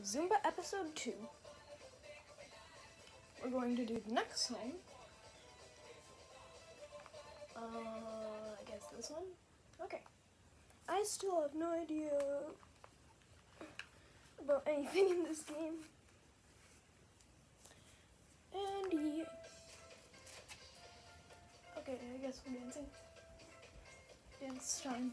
Zumba episode 2. We're going to do the next song. I guess this one? Okay. I still have no idea about anything in this game. And yeah. Okay, I guess we're dancing. Dance time.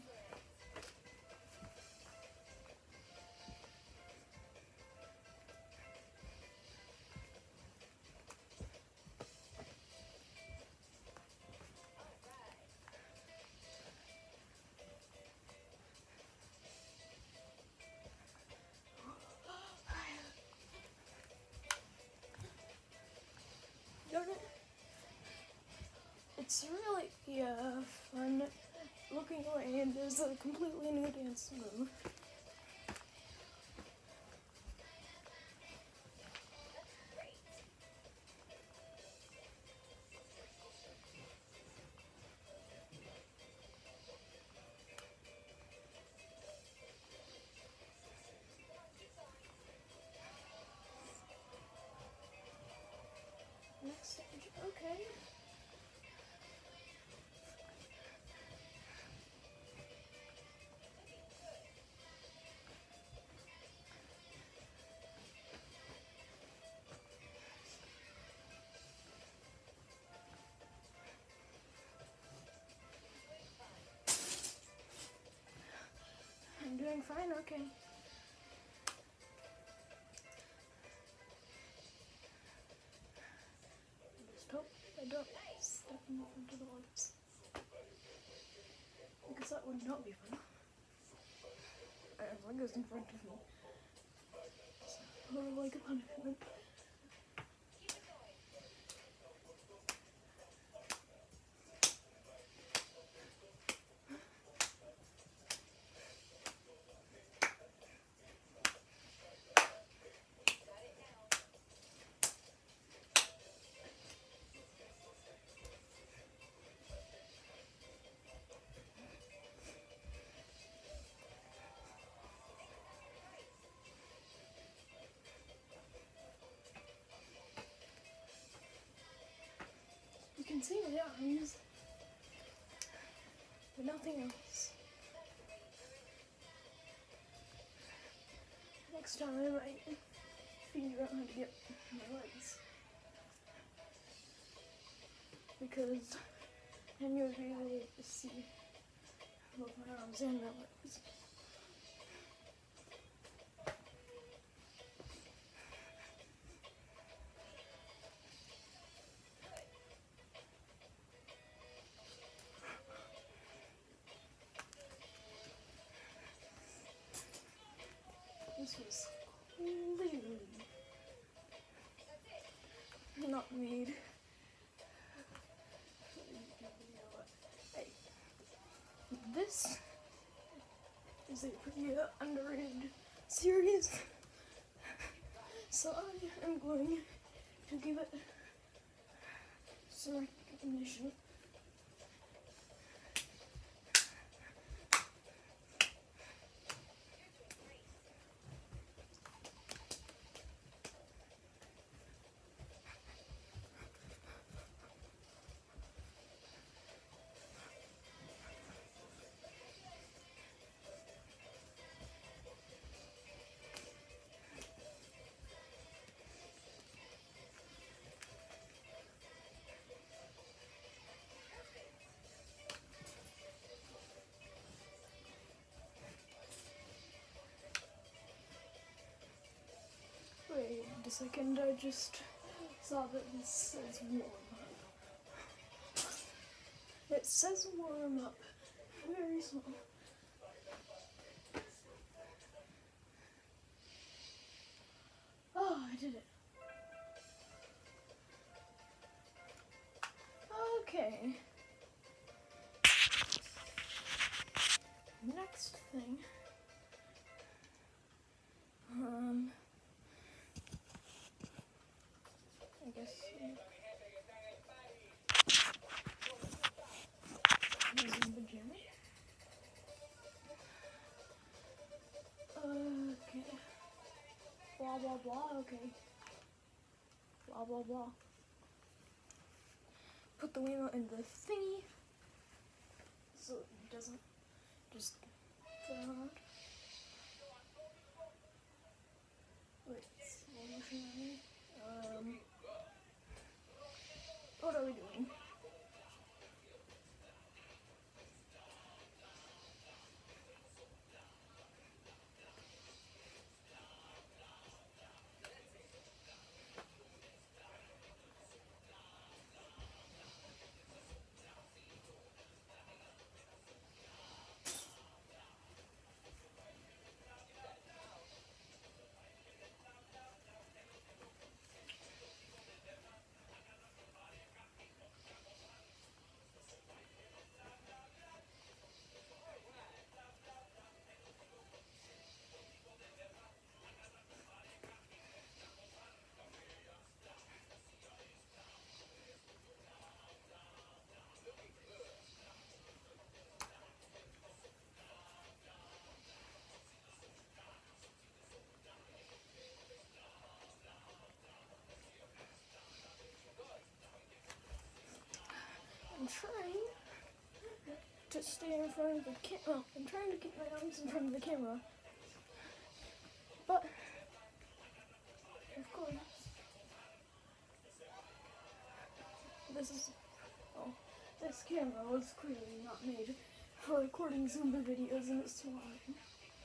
It's really, fun looking away, and there's a completely new dance move. Next stage, okay. I'm doing fine, okay. Just hope I don't step in front of the lights, because that would not be fun. I have Legos in front of me. So, like a punishment. You can see my arms, but nothing else. Next time I might figure out how to get my legs, because then you'll be able to see both my arms and my legs. This was clearly not made. Hey, this is a pretty underrated series, so I am going to give it some recognition. Wait a second, I just saw that this says warm up. It says warm up. Very small. Oh, I did it. Okay. Next thing. I guess Zumba Jam. blah blah blah, okay. Blah blah blah. Put the Wiimote in the thingy so it doesn't just fly around. Wait, slow motion. What are we doing? I'm trying to stay in front of the camera. I'm trying to keep my arms in front of the camera. But, of course, this camera was clearly not made for recording Zumba videos, and it's why.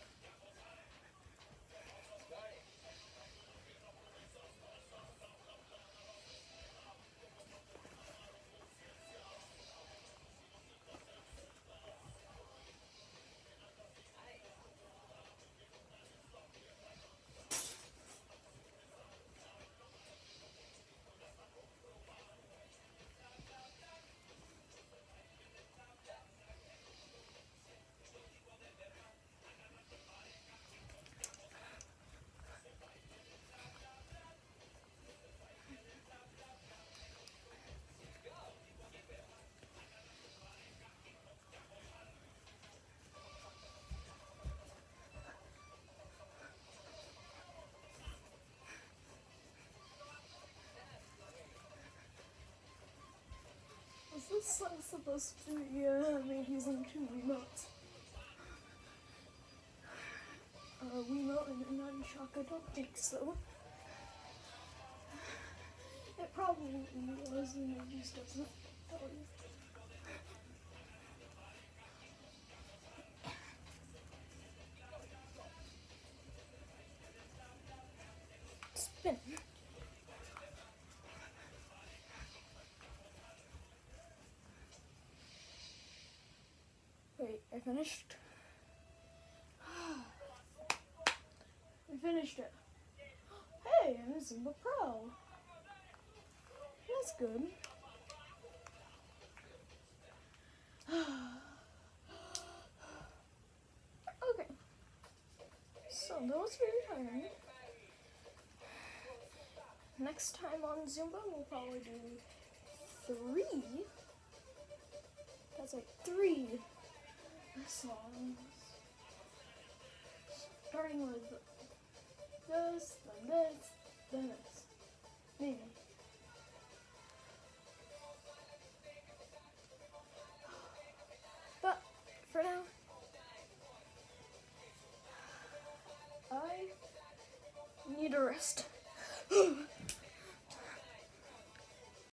Is this supposed to be made using two Wiimotes? A Wiimote and a nunchuck? I don't think so. It probably was, and it just doesn't tell you. Spin. Wait, I finished? I finished it. Hey, I'm a Zumba Pro. That's good. Okay. So that was very tiring. Next time on Zumba, we'll probably do 3. That's like 3 songs. Starting with this, then this, then this. Maybe. But for now, I need a rest.